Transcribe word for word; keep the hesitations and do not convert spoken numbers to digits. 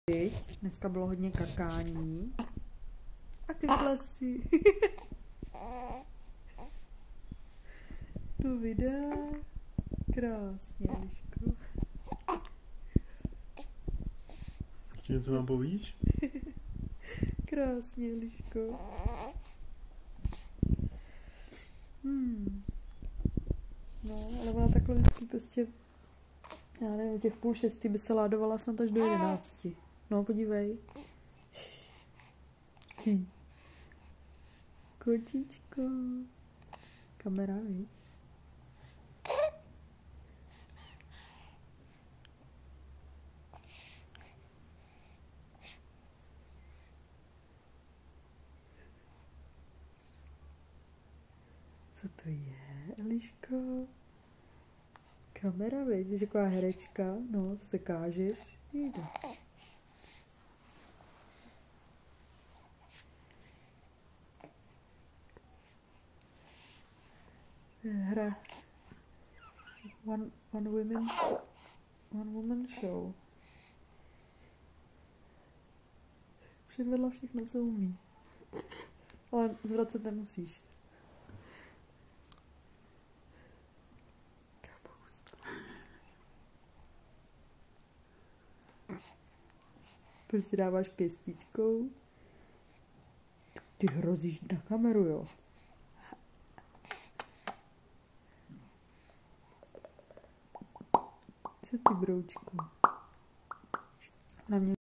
Dneska bylo hodně kakání. A ty plesy. To videa. Krásně, Eliško. Ještě něco nám povíš? Krásně, Eliško. Hmm. No, ale ona takhle vždycky prostě, já nevím, těch půl šestý by se ládovala snad až do jedenácti. No, podívej. Hm. Kočičko. Kamera, víš? Co to je, Eliško? Kamera, víš? Jsi taková herečka, no, co se kážeš? Jde. Hra One, one woman One woman show. Předvedla všechno, co umí. Ale zvracet nemusíš. Proč si dáváš pěstičkou? Ty hrozíš na kameru, jo? Co ty, broučku? Na mě